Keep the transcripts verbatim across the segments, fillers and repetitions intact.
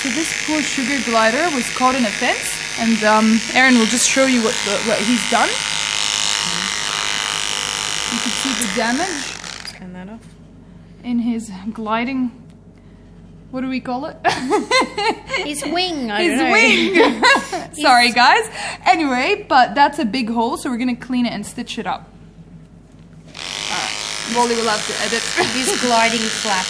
so this poor sugar glider was caught in a fence, and um, Aaron will just show you what the, what he's done. You can see the damage. Turn that off. In his gliding. What do we call it? His wing. I his don't know. wing. Sorry, guys. Anyway, but that's a big hole, so we're gonna clean it and stitch it up. Alright. Wally will have to edit. His gliding flap.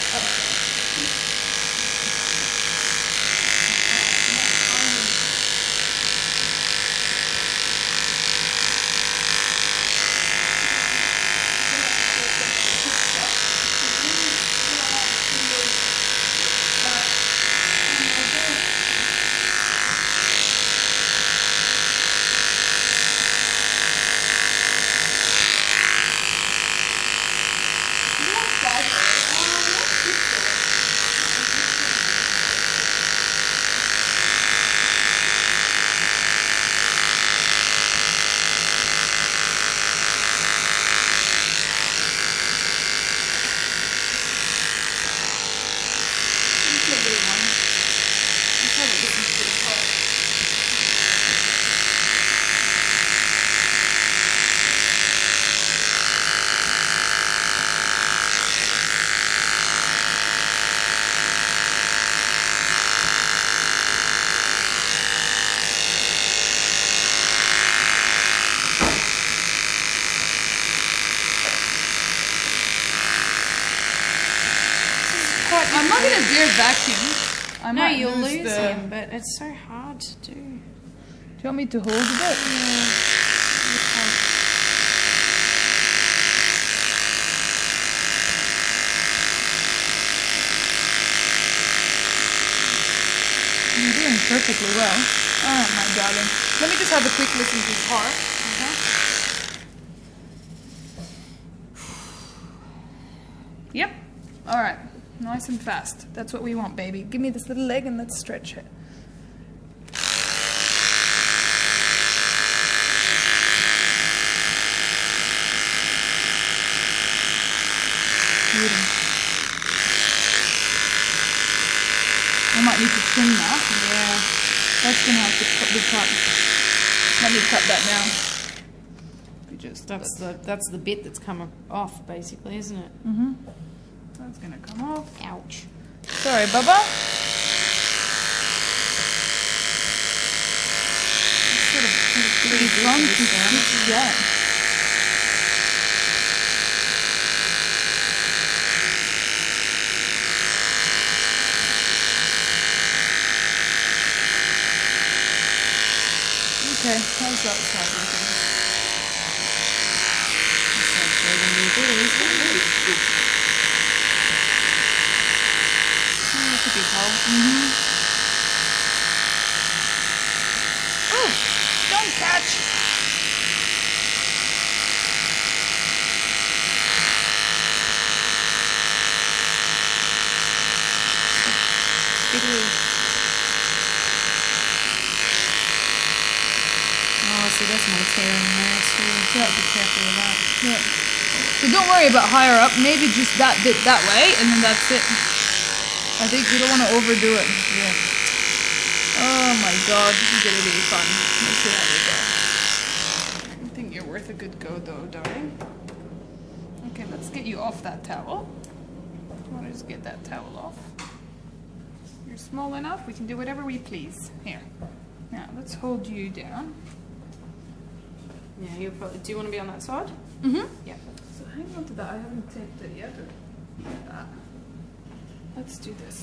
I'm not gonna dare vacuum. I No, might you'll lose lose the... him, but it's so hard to do. Do you want me to hold a bit? Yeah. You're doing perfectly well. Oh my darling. Let me just have a quick listen to his heart. Uh-huh. Yep. Alright. Nice and fast. That's what we want, baby. Give me this little leg and let's stretch it. Beautiful. I might need to trim that. Yeah. That's gonna have to be cut. Let me cut that now. We just That's the that's the bit that's come off, basically, isn't it? Mm-hmm. That's gonna come off. Ouch. Sorry, Bubba. It's sort of pretty strong to stitch, yeah. Okay, how's that side looking? That's a big hole. Mm-hmm. Oh, don't catch! Oh, see, that's my tear in there, so you have to be careful with that. Yeah. So don't worry about higher up, maybe just that bit that way, and then that's it. I think we don't want to overdo it. Yeah. Oh my god, this is gonna be fun. Let's see how we go. I think you're worth a good go though, darling. Okay, let's get you off that towel. I want to just get that towel off. You're small enough, we can do whatever we please. Here. Now, let's hold you down. Yeah, you'll probably, do you want to be on that side? Mm-hmm. Yeah. So hang on to that, I haven't taped it yet. Or that. Let's do this.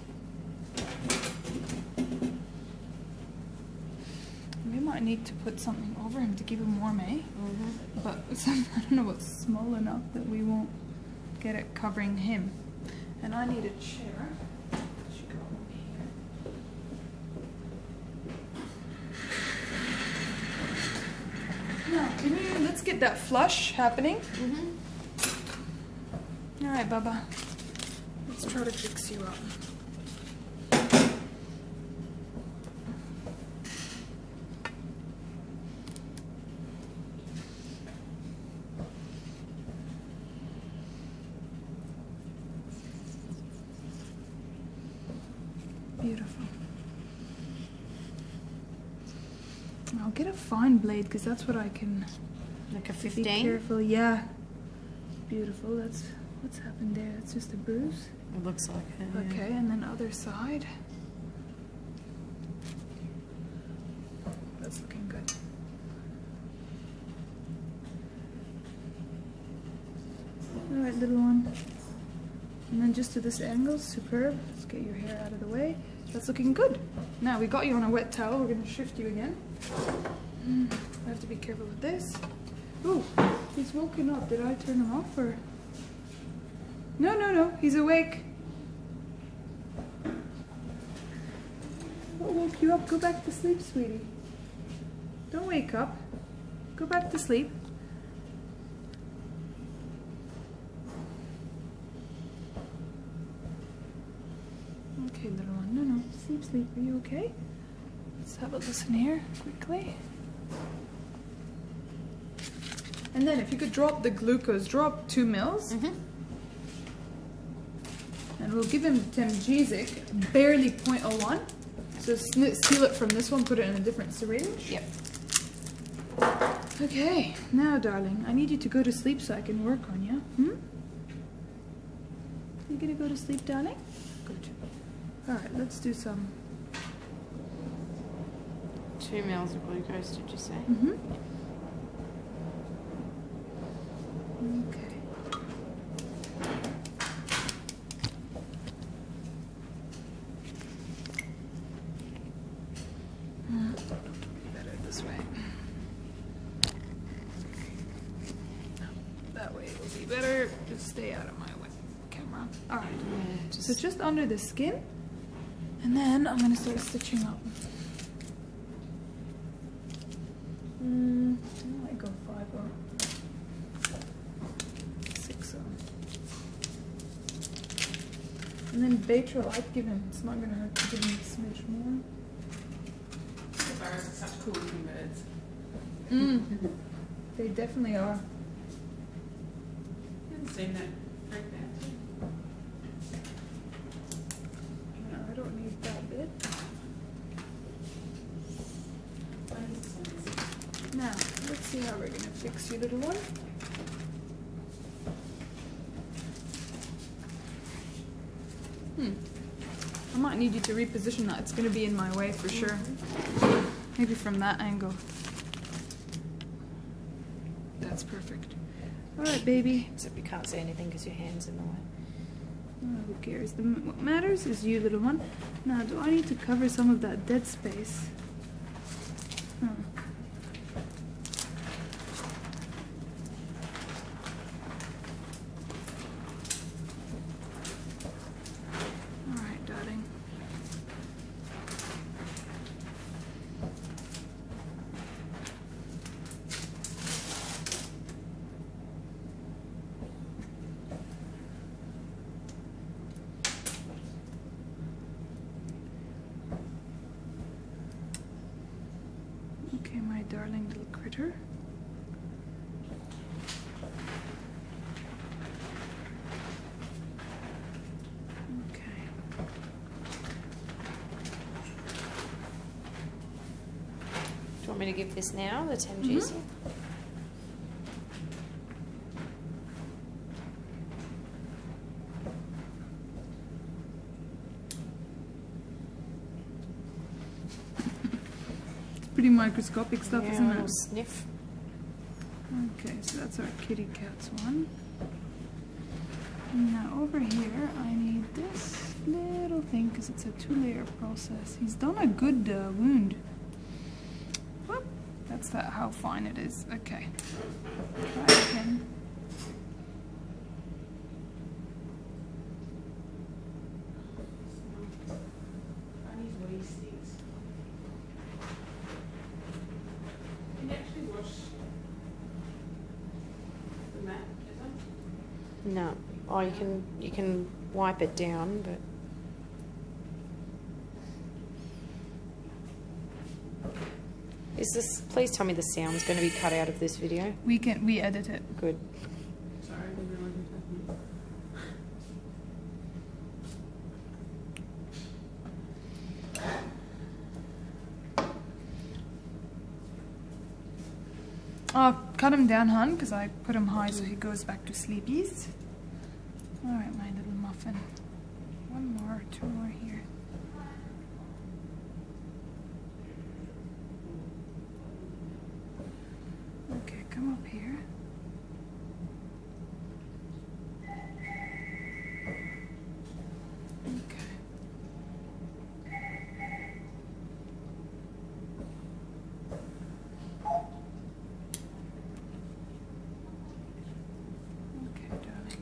We might need to put something over him to keep him warm, eh? Mm-hmm. But some, I don't know what's small enough that we won't get it covering him. And I need a chair. Should go over here. Now, can we, let's get that flush happening. Mm-hmm. All right, Bubba. Let's try to fix you up. Beautiful. I'll get a fine blade because that's what I can. Like a Be fifteen? careful, yeah. Beautiful. That's what's happened there. That's just a bruise. It looks like it. Yeah. Okay, and then other side. That's looking good. All right, little one. And then just to this angle, superb. Let's get your hair out of the way. That's looking good. Now we got you on a wet towel. We're gonna shift you again. Mm, I have to be careful with this. Ooh, he's woken up. Did I turn him off or? No, no, no. He's awake. What woke you up? Go back to sleep, sweetie. Don't wake up. Go back to sleep. Okay, little one. No, no. Sleep, sleep. Are you okay? Let's have a listen here quickly. And then if you could drop the glucose, drop two mils. Mm-hmm. And we'll give him Temgesic, barely zero point zero one. So steal it from this one, put it in a different syringe. Yep. Okay, now darling, I need you to go to sleep so I can work on you. Hmm? You gonna go to sleep, darling? Good. Alright, let's do some. Two mils of glucose, did you say? Mm-hmm. Okay. Better this way. That way it will be better. Just stay out of my way, camera. Alright. Yeah, just So just under the skin. And then I'm going to start stitching up. Mm, I might go five or six or. And then Baytril, I'd give him, it's not going to hurt to give him a smidge more. Sparrows are such cool looking birds. Mm. They definitely are. You haven't seen that freak out too. No, I don't need that bit. Now, let's see how we're going to fix you, little one. Hmm. I might need you to reposition that. It's going to be in my way for sure. Maybe from that angle. That's perfect. Alright, baby. except you can't see anything because your hand's in the way. Oh, who cares? The, what matters is you, little one. Now, do I need to cover some of that dead space? Hmm. Alright, darling. Okay, my darling little critter. Okay. Do you want me to give this now, the Temgesic? Mm-hmm. Pretty microscopic stuff, Yeah, isn't a little it? sniff. Okay, so that's our kitty cat's one. Now over here, I need this little thing because it's a two-layer process. He's done a good uh, wound. Whoop. That's that how fine it is. Okay. Try it again. Bunny's wasties. Can you actually wash the mat, is it? No. Oh, you can you can wipe it down, but is this? Please tell me the sound's going to be cut out of this video. We can we edit it. Good. Sorry, I didn't realise you were talking. Oh, cut him down, hun, because I put him high so he goes back to sleepies. All right, my little muffin. One more, two more here. Okay, come up here. Okay. Okay, darling.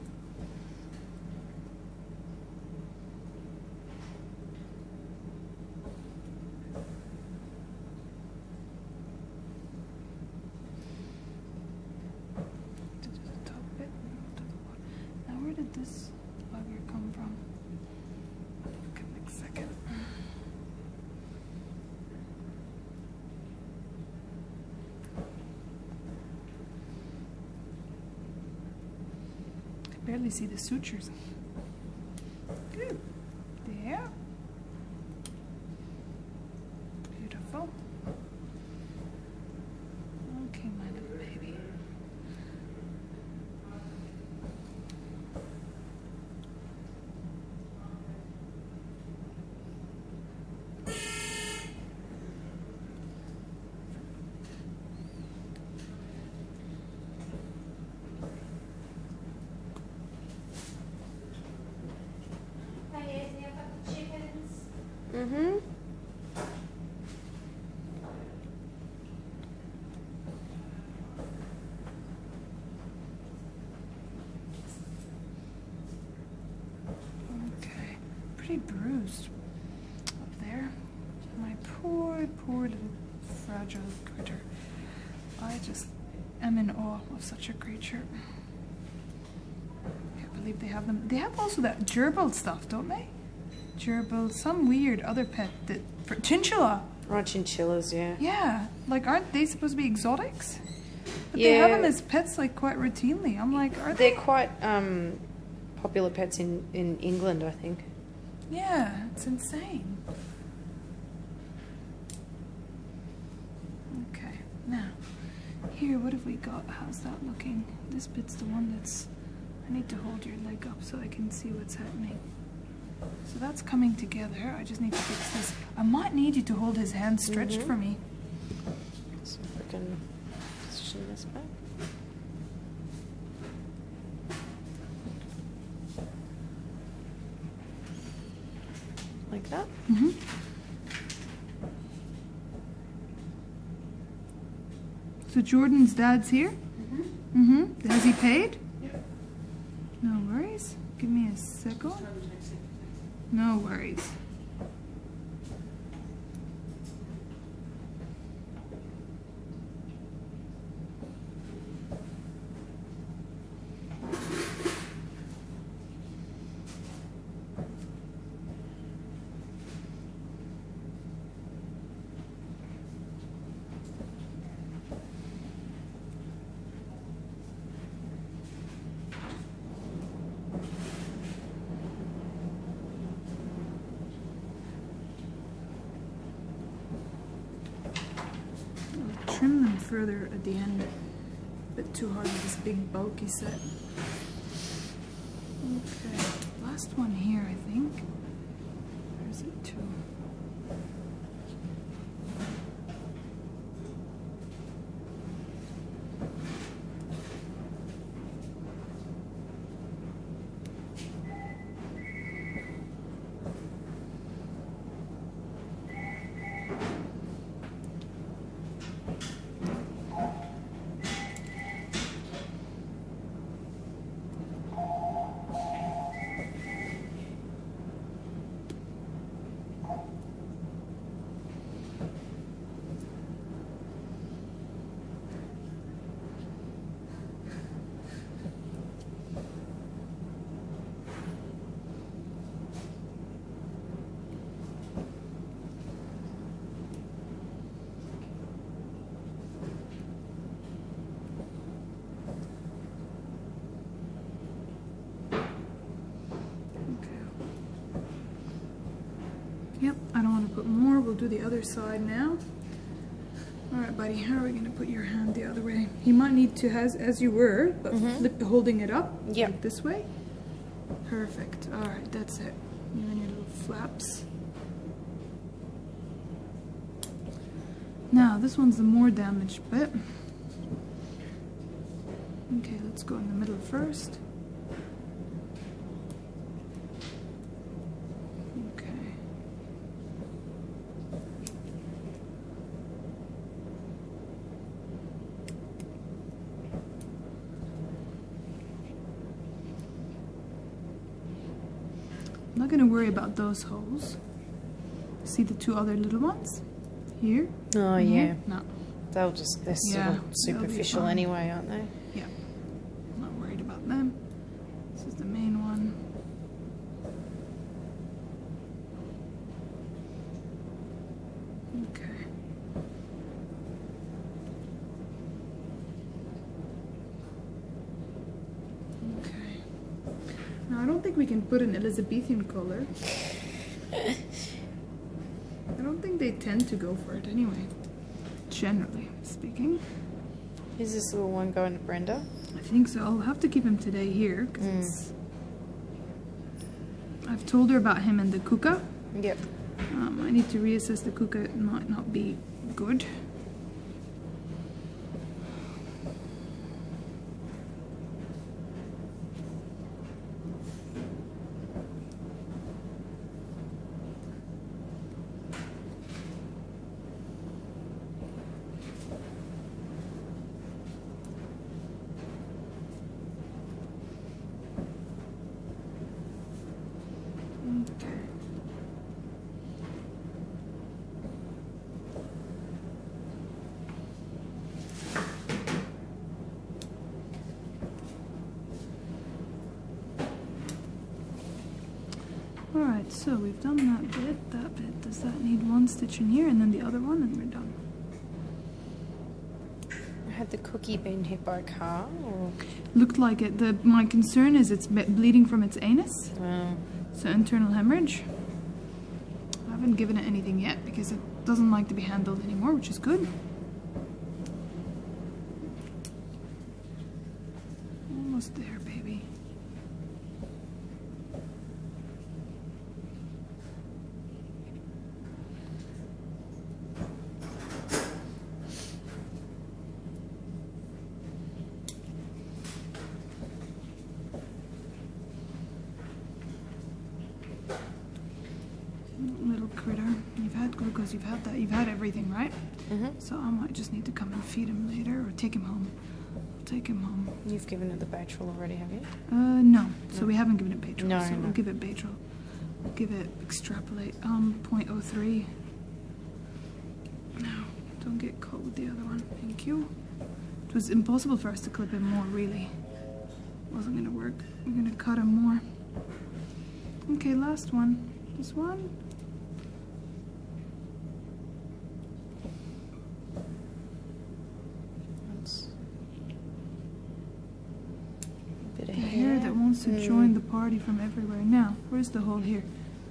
To the top bit, to the bottom. Now, where did this bugger come from? Okay, next second. I can barely see the sutures. Good. There. Beautiful. Okay, my little baby. Mm-hmm. Okay. Pretty bruised up there. My poor, poor little fragile critter. I just am in awe of such a creature. Can't believe they have them. They have also that gerbil stuff, don't they? Gerbil, some weird other pet that for chinchilla. Oh, chinchillas, yeah. Yeah, like aren't they supposed to be exotics? But Yeah. they have them as pets like quite routinely. I'm like, are they? They're quite um, popular pets in, in England, I think. Yeah, it's insane. Okay, now here, what have we got? How's that looking? This bit's the one that's. I need to hold your leg up so I can see what's happening. So that's coming together. I just need to fix this. I might need you to hold his hand stretched Mhm. for me. So I can position this back. Like that. Mm-hmm. So Jordan's dad's here? Mm-hmm. Mm-hmm. Has he paid? Yep. No worries. Give me a second. No worries. Trim them further at the end. A bit too hard with this big bulky set. Okay, last one here, I think. Or is it two? Yep, I don't want to put more. We'll do the other side now. Alright, buddy, how are we going to put your hand the other way? You might need to, as, as you were, but Mm-hmm. flip holding it up. Yep. Like this way. Perfect. Alright, that's it. You and your little flaps. Now, this one's the more damaged bit. Okay, let's go in the middle first. Okay. I'm not going to worry about those holes. See the two other little ones? Here? Oh, and yeah. here? No. They'll just, they're Yeah, sort of they'll be superficial fine. anyway, aren't they? Yeah. I'm not worried about them. This is the main one. Okay. Okay. Now I don't think we can put an Elizabethan collar. I don't think they tend to go for it anyway. Generally speaking. Is this little one going to Brenda? I think so. I'll have to keep him today here because Mm. it's. I've told her about him and the kuka. Yep. Um, I need to reassess the kuka. It might not be good. Okay. Alright, so we've done that bit, that bit. Does that need one stitch in here and then the other one and we're done? Had the cookie been hit by a car? Or? Looked like it. The, my concern is it's be- bleeding from its anus. Oh. So internal hemorrhage. I haven't given it anything yet because it doesn't like to be handled anymore, which is good. Almost there, baby. Little critter. You've had glucose, you've had that, you've had everything, right? Mm-hmm. So I might just need to come and feed him later or take him home. I'll take him home. You've given it the Baytril already, have you? Uh, no. So No. we haven't given it Baytril. No, so no. we'll give it Baytril. We'll give it extrapolate. Um, zero point zero three. No, don't get caught with the other one. Thank you. It was impossible for us to clip him more, really. It wasn't gonna work. We're gonna cut him more. Okay, last one. This one. That's a bit of The hair. hair that wants to Mm. join the party from everywhere. Now, where's the hole here?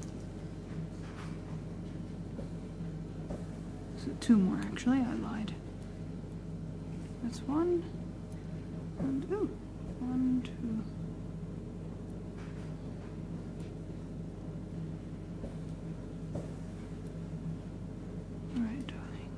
So two more, actually. I lied. That's one. And, ooh, one, two. All right, darling.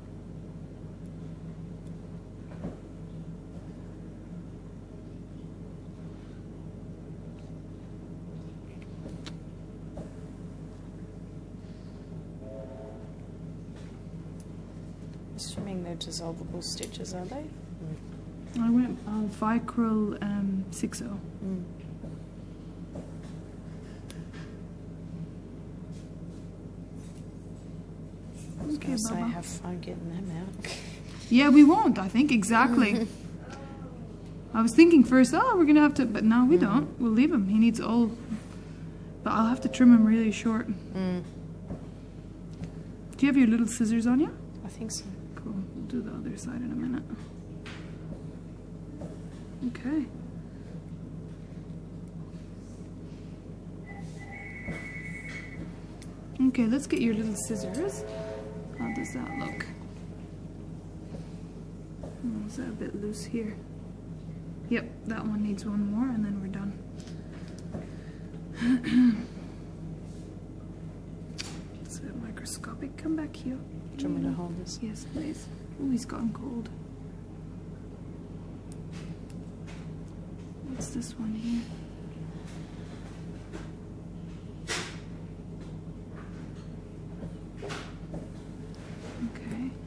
Assuming they're dissolvable stitches, are they? I went uh, Vicryl um, six oh. Mm. I was Okay, going to say, Baba. have fun getting them out. Yeah, we won't, I think, exactly. I was thinking first, oh, we're going to have to, but no, we Mm. don't. We'll leave him. He needs all, but I'll have to trim him really short. Mm. Do you have your little scissors on you? I think so. Cool. We'll do the other side in a minute. Okay. Okay, let's get your little scissors. How does that look? Oh, is that a bit loose here? Yep, that one needs one more and then we're done. It's a bit microscopic. Come back here. Do you want me to hold this? Yes, please. Oh, he's gotten cold. What's this one here? Okay.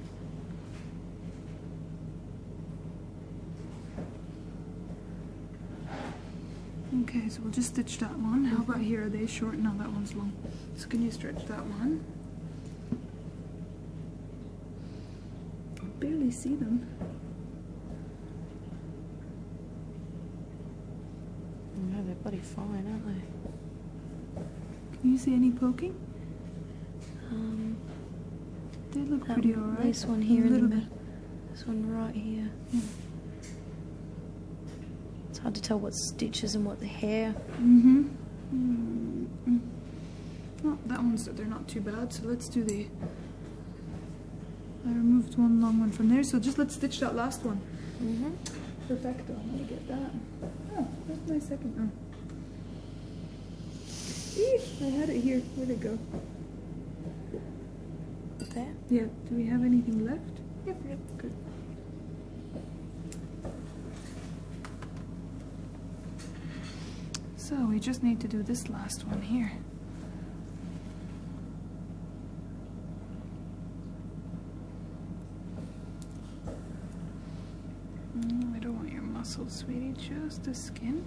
Okay, so we'll just stitch that one. How about here? Are they short? No, that one's long. So can you stretch that one? I barely see them. Yeah, they're bloody fine, aren't they? Can you see any poking? Um, They look that pretty one- alright. This one here A in the little middle. bit. This one right here. Yeah. It's hard to tell what's stitches and what the hair. Mm-hmm. Mm-hmm. Oh, that one's, they're not too bad, so let's do the... I removed one long one from there, so just let's stitch that last one. Mm-hmm. Perfecto, let me get that. Oh, that's my second. Oh. Eesh, I had it here. Where'd it go? There. Yeah, do we have anything left? Yep, yep, good. So we just need to do this last one here. Mm, I don't want your muscles, sweetie, just the skin.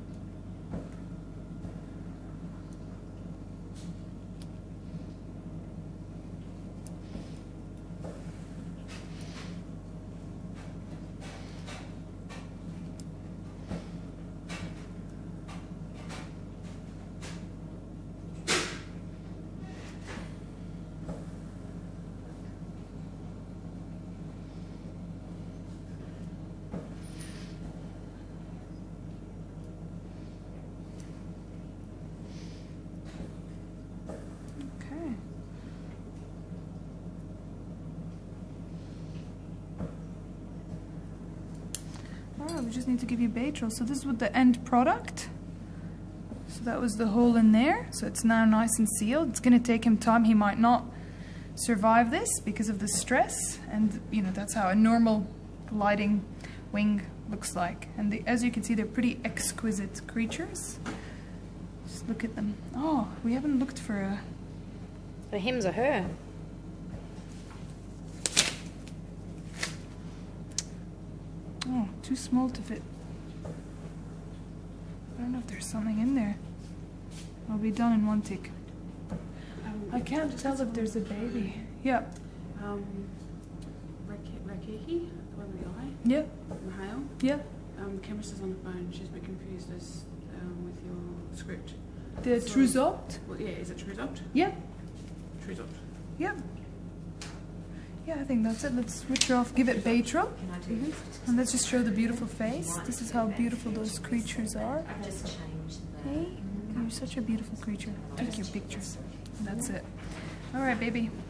Okay. Alright, we just need to give you Baytril. So this is what the end product. So that was the hole in there. So it's now nice and sealed. It's going to take him time. He might not survive this because of the stress. And, you know, that's how a normal gliding wing looks like. And the, as you can see, they're pretty exquisite creatures. Just look at them. Oh, we haven't looked for a... The him's a her. Oh, too small to fit. I don't know if there's something in there. I'll be done in one tick. Um, I can't tell if there's a baby. Yep. Um, Raki- Rakiki, the one with the eye, Yep. Mahale. Yep. Um, the chemist is on the phone. She's a bit confused as um, with your script. The So- Truzopt? Well, yeah, is it Truzopt? Yep. Truzopt. Yep. Yeah, I think that's it. Let's switch her off. Give it Baytril. And let's just show the beautiful face. This is how beautiful those creatures are. Hey, you're such a beautiful creature. Take your pictures. And that's it. All right, baby.